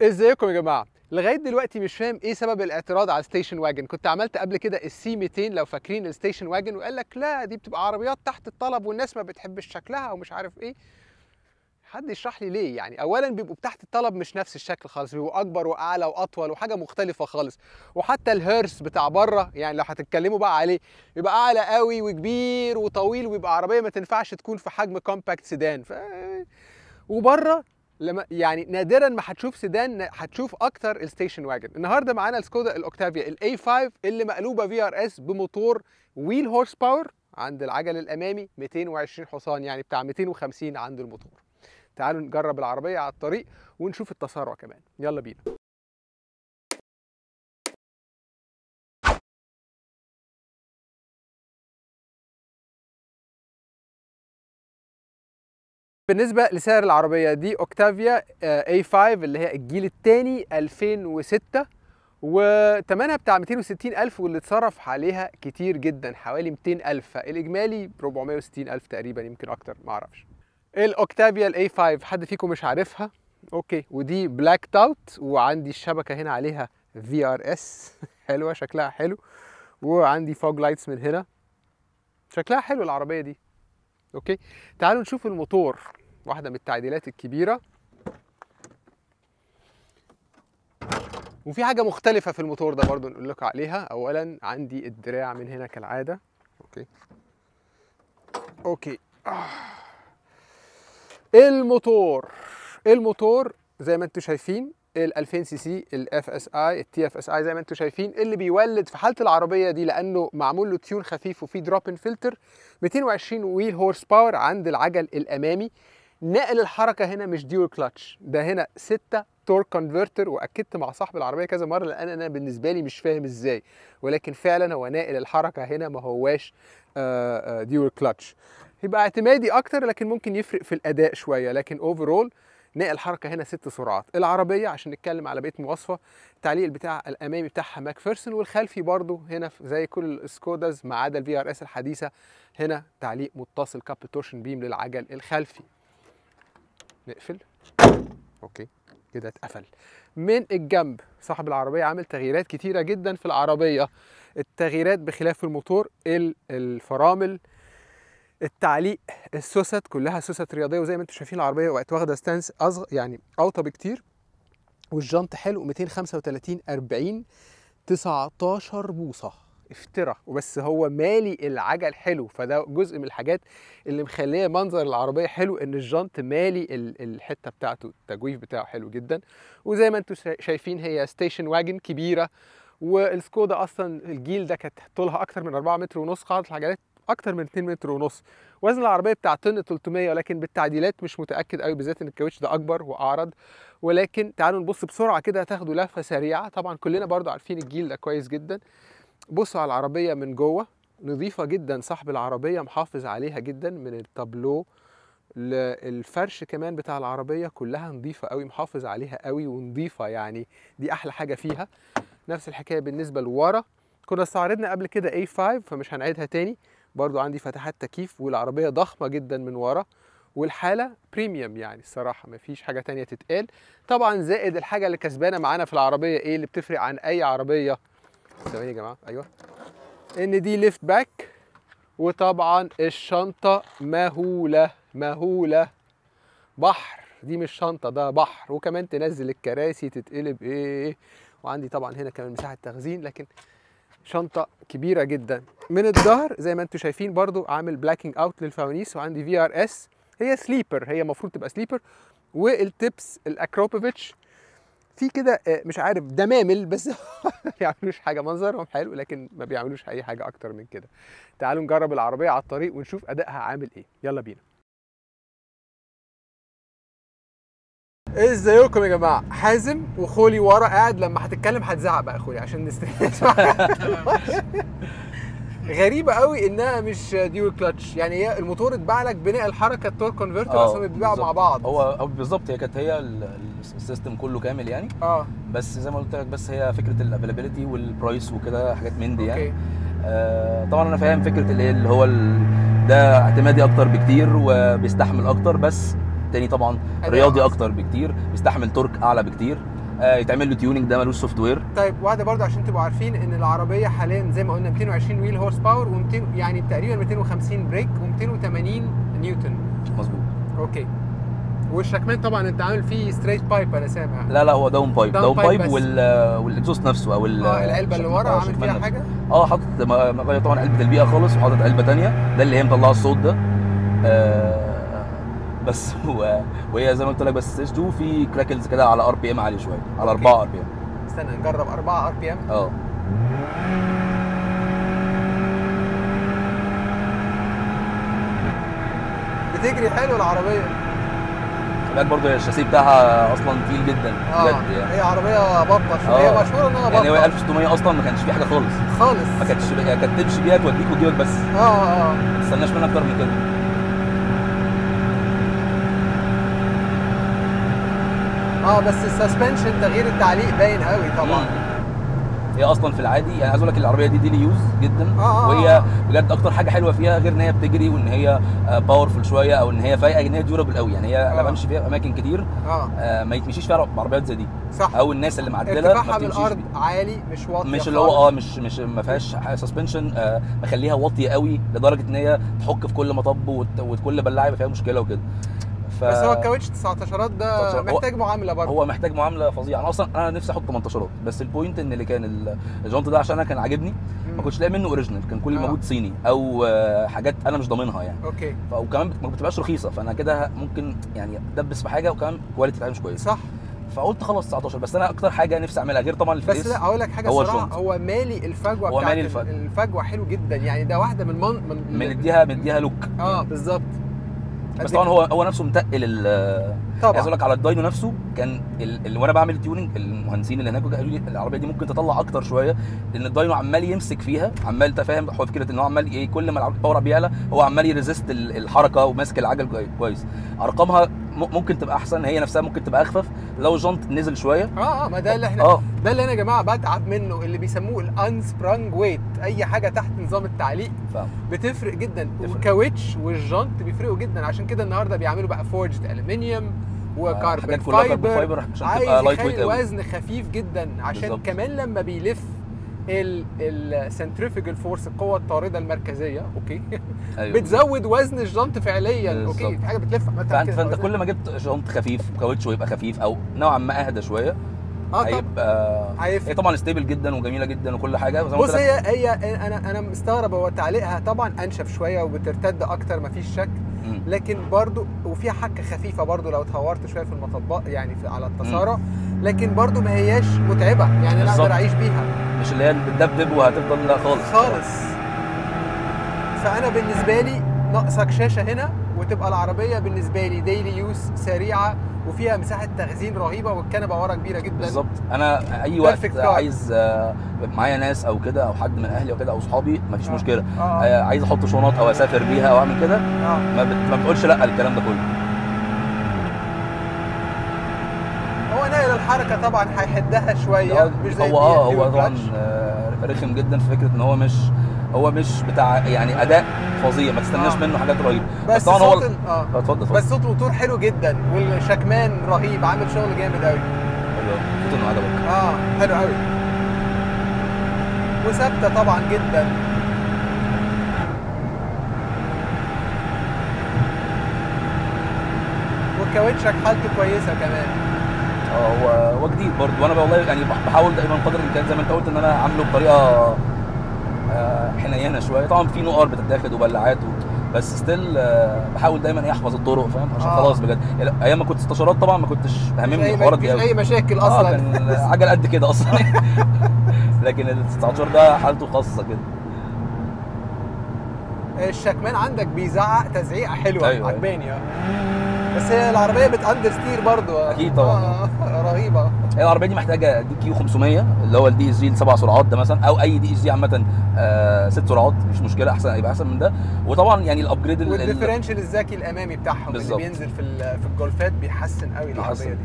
ازيكم يا جماعه؟ لغايه دلوقتي مش فاهم ايه سبب الاعتراض على الستيشن واجن. كنت عملت قبل كده السي 200 لو فاكرين الستيشن واجن، وقال لك لا دي بتبقى عربيات تحت الطلب والناس ما بتحبش شكلها ومش عارف ايه. حد يشرح لي ليه؟ يعني اولا بيبقوا تحت الطلب مش نفس الشكل خالص، بيبقوا اكبر واعلى واطول وحاجه مختلفه خالص. وحتى الهيرس بتاع بره يعني لو هتتكلموا بقى عليه يبقى اعلى قوي وكبير وطويل، ويبقى عربيه ما تنفعش تكون في حجم كومباكت سيدان. وبره لما يعني نادرا ما هتشوف سيدان، هتشوف اكتر الستيشن واجن. النهارده معانا السكودا الاوكتافيا الاي 5 اللي مقلوبه في ار اس بموتور ويل هورس باور عند العجل الامامي 220 حصان، يعني بتاع 250 عند الموتور. تعالوا نجرب العربيه على الطريق ونشوف التسارع كمان، يلا بينا. بالنسبه لسعر العربيه دي اوكتافيا اي 5 اللي هي الجيل الثاني 2006، وتمنها بتاع 260,000، واللي اتصرف عليها كتير جدا حوالي 200,000، فالإجمالي 460,000 تقريبا، يمكن أكتر معرفش. الأوكتافيا الأي 5 حد فيكم مش عارفها؟ أوكي، ودي بلاك تاوت، وعندي الشبكة هنا عليها في ار اس حلوة، شكلها حلو، وعندي فوج لايتس من هنا، شكلها حلو العربية دي. أوكي، تعالوا نشوف الموتور، واحدة من التعديلات الكبيرة. وفي حاجة مختلفة في الموتور ده برضو نقول لكم عليها. أولا عندي الدراع من هنا كالعادة. أوكي. الموتور زي ما انتم شايفين ال 2000 سي سي الاف اس اي التي اف اس اي زي ما انتم شايفين، اللي بيولد في حالة العربية دي لأنه معمول له تيون خفيف وفي دروب ان فلتر 220 ويل هورس باور عند العجل الأمامي. نقل الحركة هنا مش ديول كلاتش، ده هنا 6 تورك كونفرتر، واكدت مع صاحب العربيه كذا مره لان انا بالنسبه لي مش فاهم ازاي، ولكن فعلا هو ناقل الحركه هنا ما هواش ديول كلاتش. يبقى اعتمادي اكتر لكن ممكن يفرق في الاداء شويه، لكن اوفرول نقل الحركه هنا 6 سرعات. العربيه عشان نتكلم على بقيه مواصفه، التعليق بتاع الامامي بتاعها ماكفيرسون، والخلفي برضو هنا زي كل السكوداز ما عدا الفي ار اس الحديثه، هنا تعليق متصل كاب تورشن بيم للعجل الخلفي. نقفل. اوكي كده اتقفل. من الجنب صاحب العربيه عامل تغييرات كتيره جدا في العربيه. التغييرات بخلاف الموتور، الفرامل، التعليق، السوست كلها سوست رياضيه، وزي ما انتم شايفين العربيه بقت واخده ستانس اصغر يعني اوطى بكتير. والجنط حلو 235 40 19 بوصه افترا، وبس هو مالي العجل حلو، فده جزء من الحاجات اللي مخليه منظر العربيه حلو، ان الجنط مالي الحته بتاعته، التجويف بتاعه حلو جدا. وزي ما انتم شايفين هي ستيشن واجن كبيره، والسكودا اصلا الجيل ده كانت طولها اكتر من 4 متر ونص، قاعده العجلات اكتر من 2 متر ونص. وزن العربيه بتاع طن 300، ولكن بالتعديلات مش متاكد قوي، بالذات ان الكاوتش ده اكبر واعرض. ولكن تعالوا نبص بسرعه كده، هتاخدوا لفه سريعه. طبعا كلنا برضو عارفين الجيل ده كويس جدا. بصوا على العربيه من جوه، نظيفه جدا، صاحب العربيه محافظ عليها جدا، من التابلو للفرش كمان بتاع العربيه كلها نظيفه قوي، محافظ عليها قوي ونظيفه، يعني دي احلى حاجه فيها. نفس الحكايه بالنسبه لورا، كنا استعرضنا قبل كده A5 فمش هنعيدها تاني. برضو عندي فتحات تكييف، والعربيه ضخمه جدا من ورا، والحاله بريميوم يعني الصراحه ما فيش حاجه تانية تتقال. طبعا زائد الحاجه اللي كسبانه معانا في العربيه، ايه اللي بتفرق عن اي عربيه؟ ثواني يا جماعه، ايوه، ان دي ليفت باك. وطبعا الشنطه مهوله بحر، دي مش شنطه ده بحر، وكمان تنزل الكراسي تتقلب ايه. وعندي طبعا هنا كمان مساحه تخزين، لكن شنطه كبيره جدا. من الظهر زي ما انتم شايفين برضو عامل بلاكينج اوت للفوانيس، وعندي في ار اس، هي سليبر، هي المفروض تبقى سليبر. والتبس الاكروبوفيتش في كده مش عارف دمامل بس ما بيعملوش حاجه، منظرهم حلو لكن ما بيعملوش اي حاجه اكتر من كده. تعالوا نجرب العربيه على الطريق ونشوف ادائها عامل ايه، يلا بينا. ازيكم يا جماعه؟ حازم وخولي ورا قاعد، لما هتتكلم هتزعق بقى خولي عشان نسمع. غريبه قوي انها مش ديول كلاتش، يعني هي الموتور اتباع لك بناء الحركه التورك كونفرتر، اصلا بيتباعوا مع بعض. هو بالظبط، هي كانت هي السيستم كله كامل يعني. بس زي ما قلت لك، بس هي فكره الافيلابيلتي والبرايس وكده، حاجات من دي يعني. طبعا انا فاهم فكره اللي هو ده اعتمادي اكتر بكتير وبيستحمل اكتر، بس تاني طبعا رياضي اكتر بكتير، بيستحمل تورك اعلى بكتير. يتعمل له تيوننج، ده ملوش سوفت وير. طيب واحده برضه عشان تبقوا عارفين ان العربيه حاليا زي ما قلنا 220 ويل هورس باور و200 يعني تقريبا 250 بريك و280 نيوتن. مظبوط. اوكي. والشكمان طبعا انت عامل فيه ستريت بايب انا سامع. لا هو داون بايب والاكزوست نفسه او العلبه اللي ورا عامل فيها حاجه. حاطط مغير طبعا علبه البيئه خالص، وحاطط علبه ثانيه ده اللي هي مطلعه الصوت ده. بس وهي زي ما قلت لك بس ستيج 2 في كراكلز كده على ار بي ام عالي شويه، على 4 ار بي ام. استنى نجرب 4 ار بي ام. بتجري حلو العربيه. خلي برضه هي الشاسيه بتاعها اصلا تقيل جدا بجد يعني. هي عربيه بطه هي مشهوره انها بطه. يعني هي 1600 اصلا ما كانش فيه حاجه خالص ما كانتش كانت تمشي بيها توديك وتجيبك بس. ما تستناش منها اكتر من كده. بس السسبنشن تغيير التعليق باين قوي طبعا. هي اصلا في العادي يعني عايز اقول لك العربيه دي لي يوز جدا. وهي بجد اكتر حاجه حلوه فيها غير ان هي بتجري وان هي باورفul شويه او ان هي فايقه، ان هي ديورابل قوي. يعني هي انا بمشي فيها اماكن كتير ما يتمشيش فيها بعربيات زي دي. صح. او الناس اللي معدله ارتفاعها من الارض عالي مش واطيه، مش اللي هو مش ما فيهاش سسبنشن مخليها واطيه قوي لدرجه ان هي تحك في كل مطب وكل بلاعه يبقى فيها مشكله وكده. بس هو الكاوتش 19 ده محتاج معامله برضه. هو محتاج معامله فظيعه. انا اصلا نفسي احط 18 بس البوينت ان اللي كان الجونت ده عشان انا كان عاجبني ما كنتش لاقي منه اوريجينال، كان كل موجود صيني او حاجات انا مش ضامنها يعني. اوكي. وكمان ما بتبقاش رخيصه، فانا كده ممكن يعني ادبس في حاجه وكمان كواليتي بتاعها مش كويس. صح. فقلت خلاص 19. بس انا اكتر حاجه نفسي اعملها غير طبعا الفريس. بس لا اقول لك حاجه صراحه، هو مالي الفجوه بتاعت الفجوه حلو جدا يعني. ده واحده من اديها لوك. بالظبط. بس طبعا هو نفسه متقل طبعا. عايز اقول لك على الداينو نفسه كان وانا بعمل تيوننج المهندسين اللي هناك قالوا لي العربيه دي ممكن تطلع اكتر شويه، لان الداينو عمال يمسك فيها، عمال انت فاهم هو فكره ان هو عمال كل ما الباور بيعلى هو عمال يريزست الحركه وماسك العجل كويس. ارقامها ممكن تبقى احسن، هي نفسها ممكن تبقى اخفف لو الجنط نزل شويه. ما ده اللي احنا ده اللي انا يا جماعه بتعب منه، اللي بيسموه الانسبرانج ويت. اي حاجه تحت نظام التعليق بتفرق جدا. والكاوتش والجنط بيفرقوا جدا، عشان كده النهارده بيعملوا بقى فورجد الومنيوم وكاربون فايبر عشان تبقى لايت ويت قوي، وزن خفيف جدا عشان بالزبط. كمان لما بيلف السنتريفيجال فورس القوه الطارده المركزيه اوكي أيوة. بتزود وزن الجنط فعليا بالزبط. اوكي في حاجه بتلف فانت كل ما جبت جنط خفيف وكاوتش ويبقى خفيف او نوعا ما اهدى شويه هي طبعا ستيبل جدا وجميله جدا وكل حاجه. بص هي انا مستغرب، هو تعليقها طبعا انشف شويه وبترتد اكتر مفيش شك، لكن برضو وفيها حكه خفيفه برضو لو اتهورت شويه في المطبات يعني على التسارع، لكن برضو ما هياش متعبه يعني انا اقدر اعيش بيها، مش اللي هي بتدبدب وهتفضل لا خالص. فانا بالنسبه لي ناقصك شاشه هنا وتبقى العربيه بالنسبه لي ديلي يوز سريعه وفيها مساحه تخزين رهيبه والكنبه ورا كبيره جدا. بالظبط. انا اي وقت عايز معايا ناس او كده او حد من اهلي او كده او اصحابي مفيش مشكله عايز احط شنط او اسافر بيها او اعمل كده ما بتقولش لا الكلام ده كله. هو نقل الحركه طبعا هيحدها شويه مش زي هو طبعا رخم جدا في فكره ان هو مش بتاع يعني اداء فظيع ما تستناش منه حاجات رهيبه. بس طبعا هو اتفضل. بس صوت الموتور حلو جدا والشكمان رهيب عامل شغل جامد قوي. صوت انه عجبك. حلو قوي وثابته طبعا جدا. والكاوتشك حالته كويسه كمان. هو جديد برضه وانا والله يعني بحاول دايما قدر الامكان زي ما انت قلت ان انا عامله بطريقه حنينه شويه. طبعا في نقر بتتاخد وبلاعات بس ستيل بحاول دايما احفظ الطرق فاهم عشان خلاص بجد يعني ايام ما كنت استشارات طبعا ما كنتش هاممني الحوارات دي قوي. اي مشاكل اصلا كان عجل قد كده اصلا لكن ال 19 ده حالته خاصه كده. الشكمان عندك بيزعق تزعيقه حلوه عجباني بس هي العربيه بتاندرستير برضو اكيد طبعا رهيبه. هي العربيه دي محتاجه دي كيو 500 اللي هو الدي اس جي 7 سرعات ده مثلا او اي دي اس جي عامه 6 سرعات مش مشكله احسن يبقى احسن من ده. وطبعا يعني الابجريد والديفرنشال الذكي الامامي بتاعهم اللي بينزل في الجولفات بيحسن قوي العربيه دي.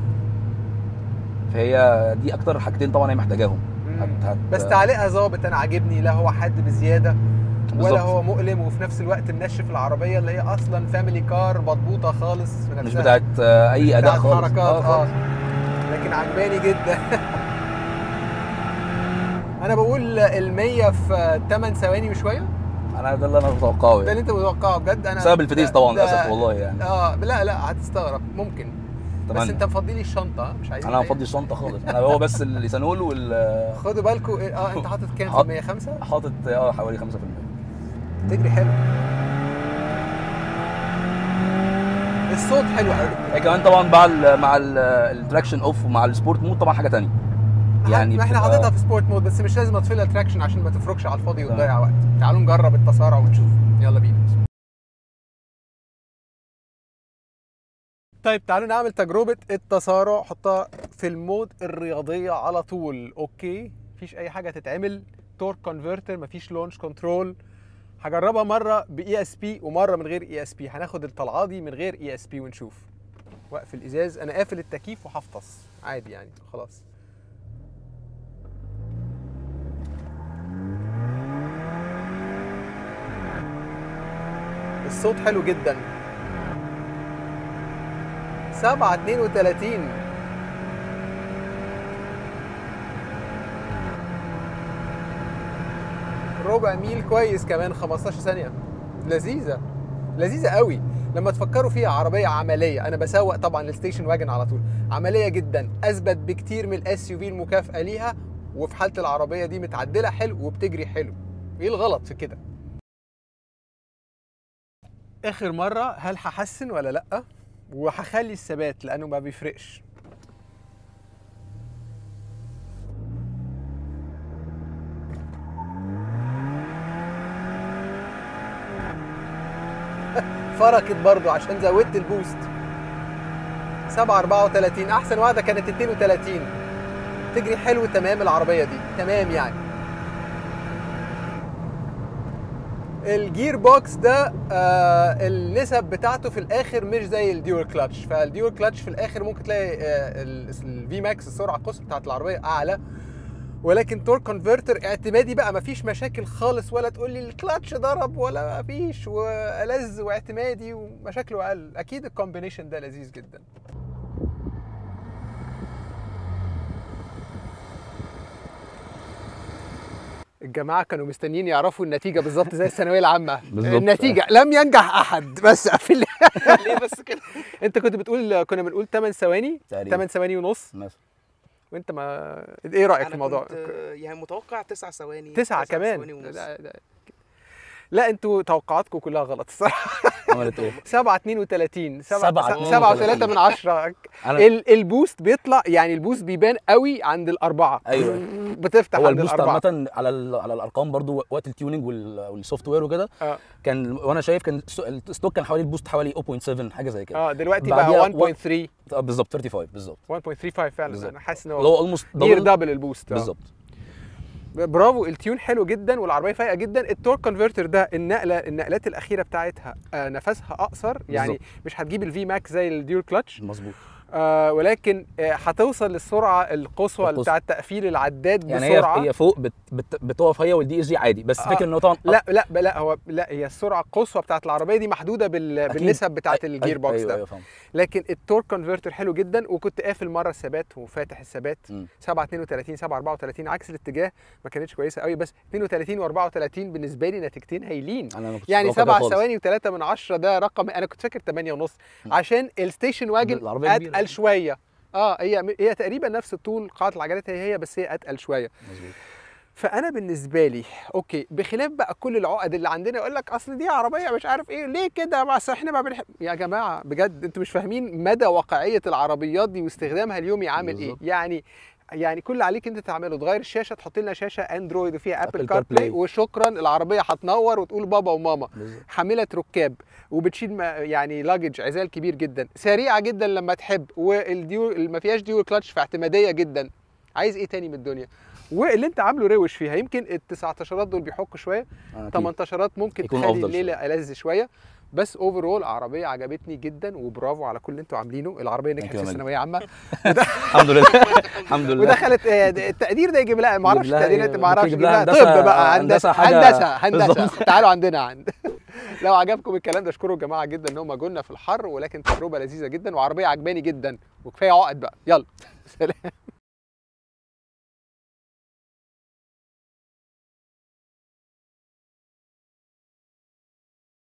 فهي دي اكتر حاجتين طبعا هي محتاجاهم. بس تعليقها ظابط انا عاجبني، لا هو حد بزياده بالزبط. ولا هو مؤلم وفي نفس الوقت منشف العربيه اللي هي اصلا فاميلي كار مضبوطه خالص في نفسها مش بتاعت اي اداء خالص. حركات لكن عجباني جدا. انا بقول ال100 في 8 ثواني وشويه. انا ده اللي انا متوقعه ده اللي انت متوقعه بجد. انا بسبب الفتيس طبعا للاسف والله يعني. لا هتستغرب ممكن. بس انت مفضلي الشنطه مش عايز. انا مفضي الشنطه خالص. انا هو بس الليسانول خدوا بالكم. انت حاطط كام في المية؟ 5؟ حاطط حوالي 5%. تجري حلو. الصوت حلو قوي. كمان طبعا مع التراكشن اوف ومع السبورت مود طبعا حاجه ثانيه يعني. ما احنا حاططها في سبورت مود بس مش لازم اطفي لها تراكشن عشان ما تفركش على الفاضي وتضيع وقت. تعالوا نجرب التسارع ونشوف. يلا بينا. طيب تعالوا نعمل تجربه التسارع. حطها في المود الرياضيه على طول. اوكي مفيش اي حاجه تتعمل. تورك كونفرتر، مفيش لونش كنترول. هجربها مره باي اس بي ومره من غير اي اس بي. هناخد الطلعه دي من غير اي اس بي ونشوف. وقف الازاز. انا قافل التكييف وهفطس عادي يعني خلاص. الصوت حلو جدا. 7:32. ربع ميل كويس كمان 15 ثانية. لذيذة لذيذة قوي لما تفكروا فيها. عربية عملية. أنا بسوق طبعا الستيشن واجن على طول. عملية جدا، أثبت بكتير من الاس يو في المكافأة ليها. وفي حالة العربية دي متعدلة حلو وبتجري حلو. إيه الغلط في كده؟ آخر مرة هل هحسن ولا لأ؟ وهخلي الثبات لأنه ما بيفرقش. فركت برضو عشان زودت البوست. 7:34. احسن واحده كانت 32. تجري حلو تمام العربيه دي تمام يعني. الجير بوكس ده النسب بتاعته في الاخر مش زي الديول كلاتش. فالديول كلاتش في الاخر ممكن تلاقي الفي ماكس السرعه القصوى بتاعت العربيه اعلى. ولكن تورك كونفرتر اعتمادي بقى مفيش مشاكل خالص. ولا تقول لي الكلاتش ضرب ولا مفيش. والذ واعتمادي ومشاكله اقل. اكيد الكومبينيشن ده لذيذ جدا. الجماعه كانوا مستنيين يعرفوا النتيجه بالظبط زي الثانويه العامه. النتيجه لم ينجح احد. بس في ليه بس كده؟ انت كنت بتقول كنا بنقول 8 ثواني 8 ثواني ونص مثلا. وانت ما ايه رايك في الموضوع؟ يعني متوقع 9 ثواني. 9 كمان. لا انتوا توقعاتكم كلها غلط الصراحه. عملت ايه؟ 7:32. 7.3. البوست بيطلع يعني البوست بيبان قوي عند الاربعه. ايوه بتفتح هو عند البوست الاربعه. عامه على الارقام برضو وقت التيوننج والسوفت وير وكده. كان وانا شايف كان الستوك كان حوالي البوست حوالي 0.7 حاجه زي كده. دلوقتي بقى 1.3 بالظبط 35 بالظبط 1.35 فعلا بالزبط. انا حاسس ان هو اولموست دبل البوست بالظبط. برافو. التيون حلو جدا والعربيه فايقه جدا. التورك كونفرتر ده النقلات الاخيره بتاعتها نفسها اقصر يعني بالزبط. مش هتجيب الفي ماكس زي الديول كلاتش مظبوط. ولكن هتوصل للسرعه القصوى بتاعه تقفيل العداد يعني بسرعه. هي فوق بتقف هي والدي اس جي عادي. بس فكره انه طبعا لا هي السرعه القصوى بتاعه العربيه دي محدوده بالنسب بتاعه الجير بوكس ده. لكن التورك كونفرتر حلو جدا. وكنت قافل مره الثبات وفاتح الثبات. 7:32 7:34 عكس الاتجاه ما كانتش كويسه قوي. بس 32 و34 بالنسبه لي نتيجتين هايلين. يعني 7 ثواني و3 من 10 ده رقم. انا كنت فاكر 8.5 عشان الستيشن واجن اتقل شويه. هي تقريبا نفس الطول. قاعده العجلات هي بس هي اتقل شويه. مظبوط. فانا بالنسبه لي اوكي بخلاف بقى كل العقد اللي عندنا يقول لك اصل دي عربيه مش عارف ايه ليه كده. بس احنا ما بنحب. يا جماعه بجد انتوا مش فاهمين مدى واقعيه العربيات دي واستخدامها اليومي عامل بالزبط. ايه يعني كل اللي عليك انت تعمله تغير الشاشه تحط لنا شاشه اندرويد وفيها ابل كار بلاي وشكرا. العربيه هتنور وتقول بابا وماما. حامله ركاب وبتشيل يعني لاجج عزال كبير جدا. سريعه جدا لما تحب. والديول ما فيهاش ديول كلاتش فاعتماديه جدا. عايز ايه تاني من الدنيا؟ واللي انت عامله روش فيها. يمكن ال19 دول بيحكوا شويه. 18 ممكن تخلي الليله ألذ شويه. بس اوفرول عربيه عجبتني جدا وبرافو على كل اللي انتوا عاملينه. العربيه نجحت في الثانويه عامه. الحمد لله الحمد لله. ودخلت التقدير ده يجيب لها ما اعرفش التقدير ما اعرفش يجيب لها طب بقى هندسه. تعالوا عندنا لو عجبكم الكلام ده اشكروا الجماعه جدا ان هم جولنا في الحر، ولكن تجربه لذيذه جدا وعربيه عجباني جدا، وكفايه عقد بقى، يلا سلام.